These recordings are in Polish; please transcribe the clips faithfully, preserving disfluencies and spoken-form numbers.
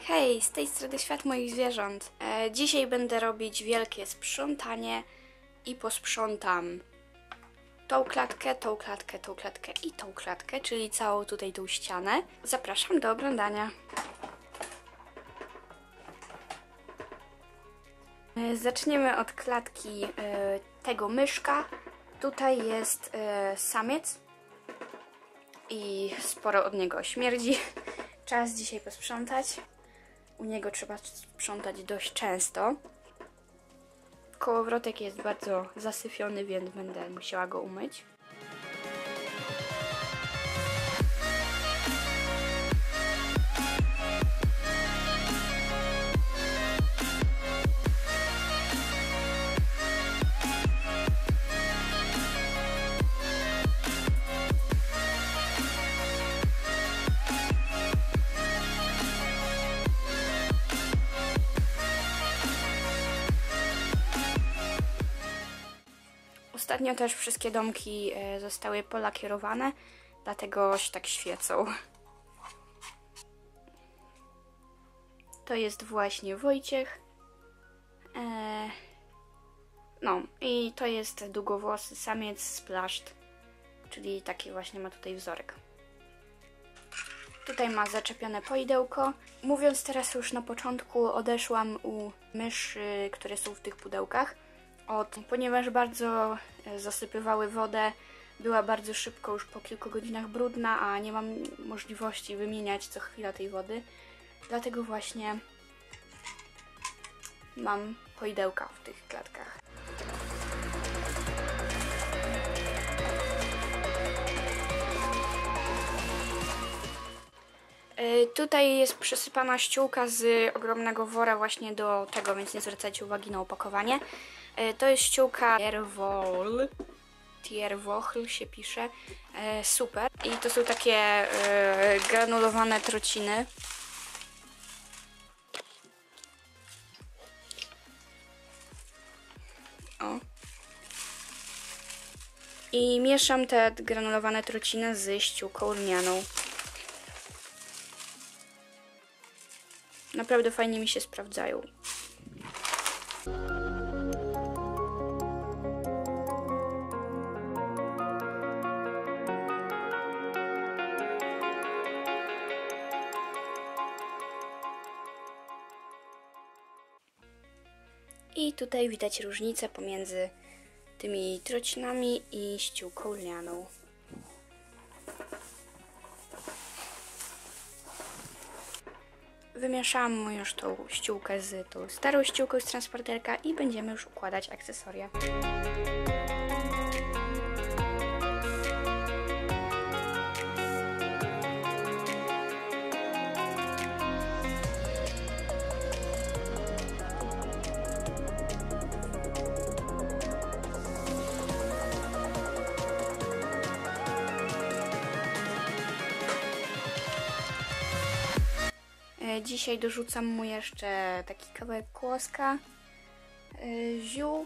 Hej, z tej strony świat moich zwierząt. E, dzisiaj będę robić wielkie sprzątanie i posprzątam tą klatkę, tą klatkę, tą klatkę i tą klatkę, czyli całą tutaj tą ścianę. Zapraszam do oglądania. E, zaczniemy od klatki e, tego myszka. Tutaj jest e, samiec i sporo od niego śmierdzi. Czas dzisiaj posprzątać. U niego trzeba sprzątać dość często. Kołowrotek jest bardzo zasyfiony, więc będę musiała go umyć. Ostatnio też wszystkie domki zostały polakierowane, dlatego się tak świecą. To jest właśnie Wojciech. Eee, no i to jest długowłosy samiec z plaszt, czyli taki właśnie ma tutaj wzorek. Tutaj ma zaczepione poidełko. Mówiąc teraz już na początku, odeszłam u myszy, które są w tych pudełkach. Od, ponieważ bardzo zasypywały wodę, była bardzo szybko, już po kilku godzinach brudna, a nie mam możliwości wymieniać co chwila tej wody. Dlatego właśnie mam poidełka w tych klatkach. Yy, tutaj jest przysypana ściółka z ogromnego wora właśnie do tego, więc nie zwracajcie uwagi na opakowanie. To jest ściółka Tierwohl, Tierwohl się pisze, e, super. I to są takie e, granulowane trociny. O. I mieszam te granulowane trociny z ściółką lnianą. Naprawdę fajnie mi się sprawdzają. I tutaj widać różnicę pomiędzy tymi trocinami i ściółką lnianą. Wymieszałam już tą ściółkę z tą starą ściółką z transporterka i będziemy już układać akcesoria. Dzisiaj dorzucam mu jeszcze taki kawałek kłoska, yy, ziół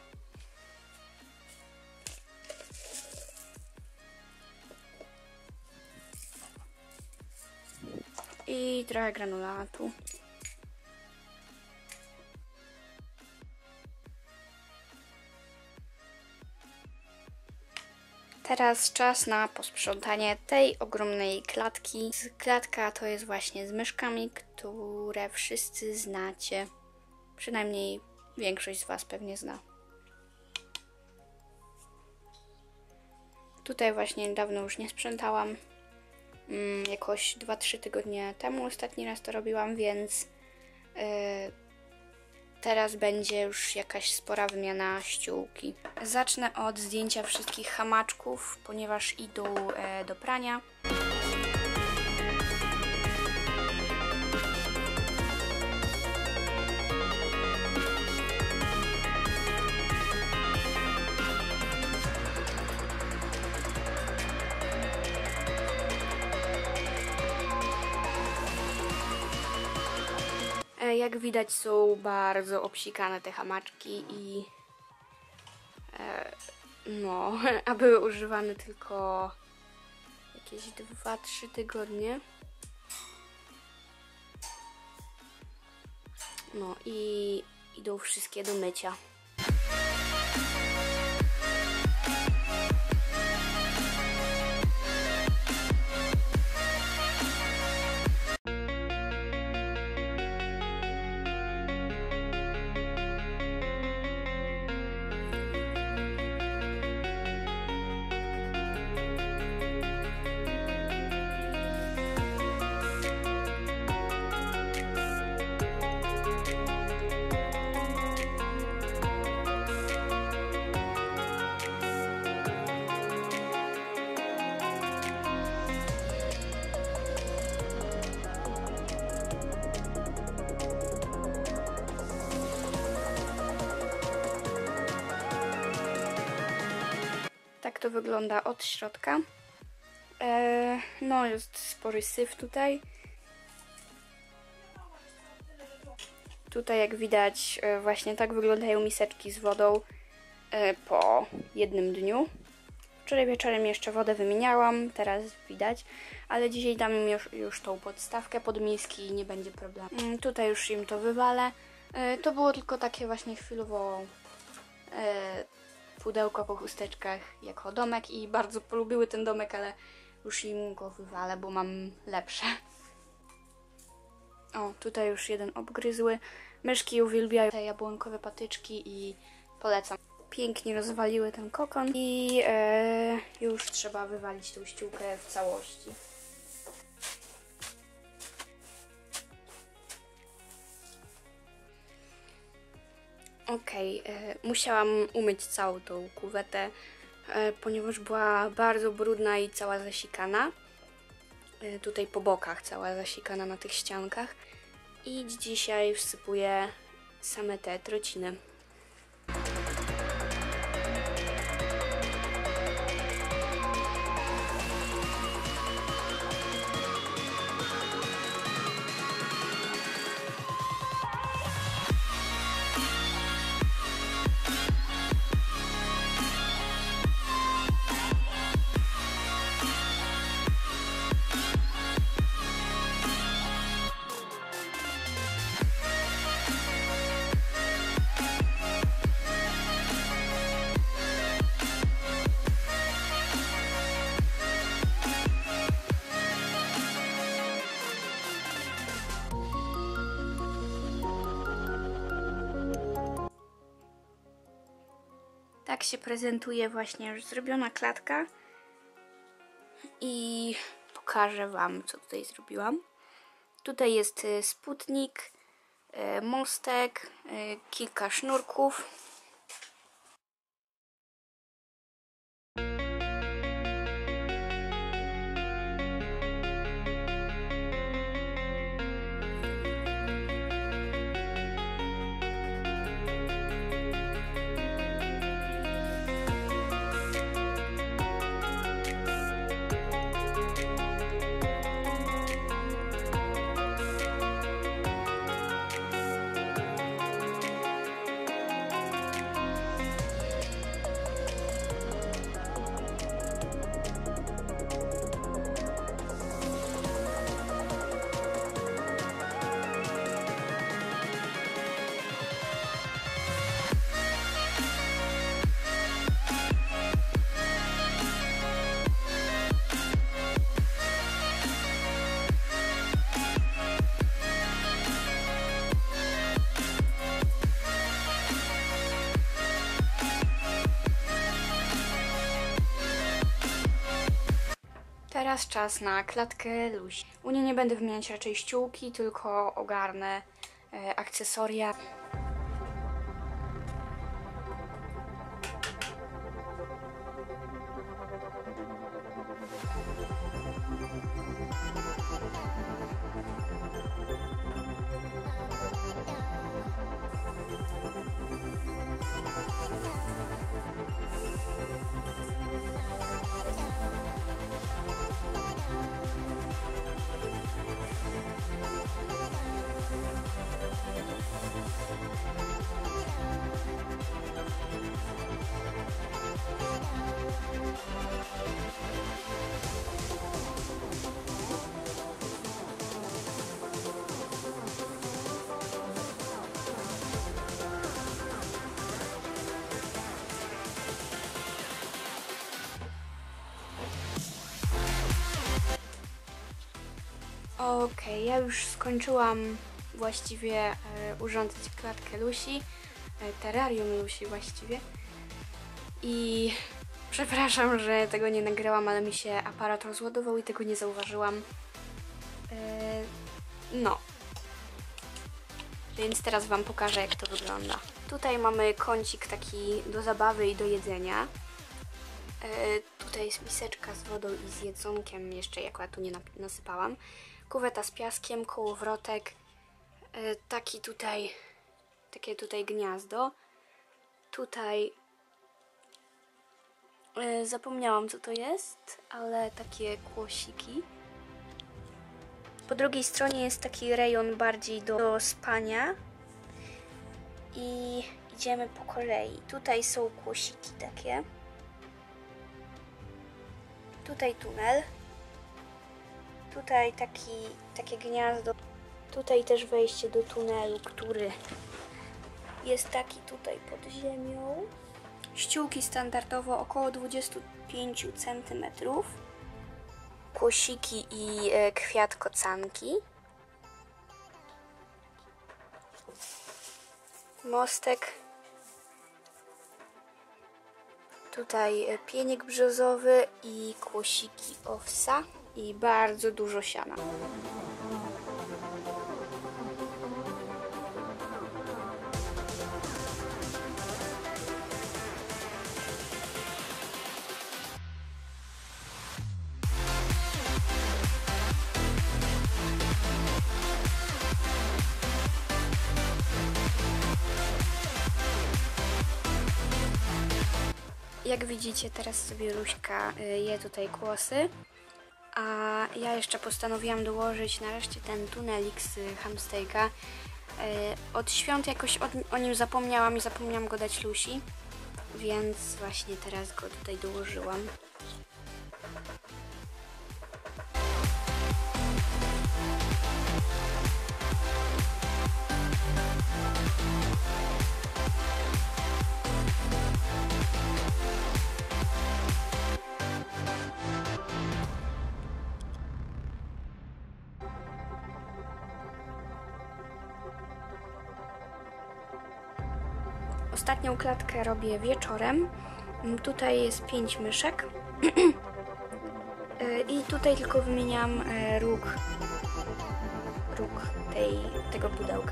i trochę granulatu. Teraz czas na posprzątanie tej ogromnej klatki. Klatka to jest właśnie z myszkami, które wszyscy znacie. Przynajmniej większość z Was pewnie zna. Tutaj właśnie dawno już nie sprzątałam. Hmm, jakoś dwa trzy tygodnie temu ostatni raz to robiłam, więc yy, teraz będzie już jakaś spora wymiana ściółki. Zacznę od zdjęcia wszystkich hamaczków, ponieważ idą e, do prania. Jak widać, są bardzo obsikane te hamaczki i e, no, a były używane tylko jakieś dwa trzy tygodnie. No i idą wszystkie do mycia. Tak to wygląda od środka. Eee, no jest spory syf tutaj. Tutaj jak widać e, właśnie tak wyglądają miseczki z wodą e, po jednym dniu. Wczoraj wieczorem jeszcze wodę wymieniałam, teraz widać, ale dzisiaj dam im już, już tą podstawkę pod miski i nie będzie problemu. Mm, tutaj już im to wywalę. E, to było tylko takie właśnie chwilowo e, pudełko po chusteczkach jako domek i bardzo polubiły ten domek, ale już im go wywalę, bo mam lepsze. O, tutaj już jeden obgryzły. Myszki uwielbiają te jabłonkowe patyczki i polecam. Pięknie rozwaliły ten kokon i e, już trzeba wywalić tą ściółkę w całości. Okej, okay, musiałam umyć całą tą kuwetę, e, ponieważ była bardzo brudna i cała zasikana. E, tutaj po bokach cała zasikana na tych ściankach. I dzisiaj wsypuję same te trociny. Tak się prezentuje właśnie już zrobiona klatka i pokażę Wam, co tutaj zrobiłam. Tutaj jest spódnik, mostek, kilka sznurków. Teraz czas na klatkę Lusi. U niej nie będę wymieniać raczej ściółki, tylko ogarnę e, akcesoria. Okej, ja już skończyłam właściwie e, urządzać klatkę Lucy, e, terrarium Lucy właściwie. I przepraszam, że tego nie nagrałam, ale mi się aparat rozładował i tego nie zauważyłam. E, no. Więc teraz Wam pokażę, jak to wygląda. Tutaj mamy kącik taki do zabawy i do jedzenia. E, tutaj jest miseczka z wodą i z jedzonkiem, jeszcze jak ja tu nie nasypałam. Kuweta z piaskiem, kołowrotek, e, taki tutaj, takie tutaj gniazdo. Tutaj e, zapomniałam, co to jest, ale takie kłosiki. Po drugiej stronie jest taki rejon bardziej do, do spania. I idziemy po kolei. Tutaj są kłosiki takie. Tutaj tunel. Tutaj taki, takie gniazdo. Tutaj też wejście do tunelu, który jest taki tutaj pod ziemią. Ściółki standardowo około dwadzieścia pięć centymetrów. Kłosiki i e, kwiat kocanki. Mostek. Tutaj pieniek brzozowy i kłosiki owsa i bardzo dużo siana. Jak widzicie, teraz sobie Luśka je tutaj kłosy, a ja jeszcze postanowiłam dołożyć nareszcie ten tunelik z hamsterka. Od świąt jakoś od, o nim zapomniałam i zapomniałam go dać Lucy, więc właśnie teraz go tutaj dołożyłam. Ostatnią klatkę robię wieczorem. Tutaj jest pięć myszek. I tutaj tylko wymieniam róg, róg tej, tego pudełka.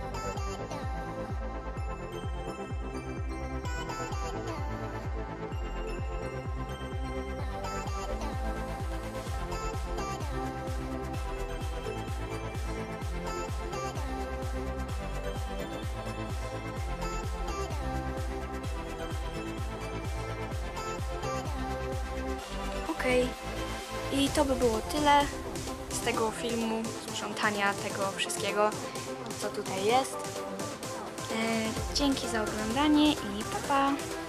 Okej, i to by było tyle z tego filmu, sprzątania tego wszystkiego, co tutaj jest. E, dzięki za oglądanie i pa pa!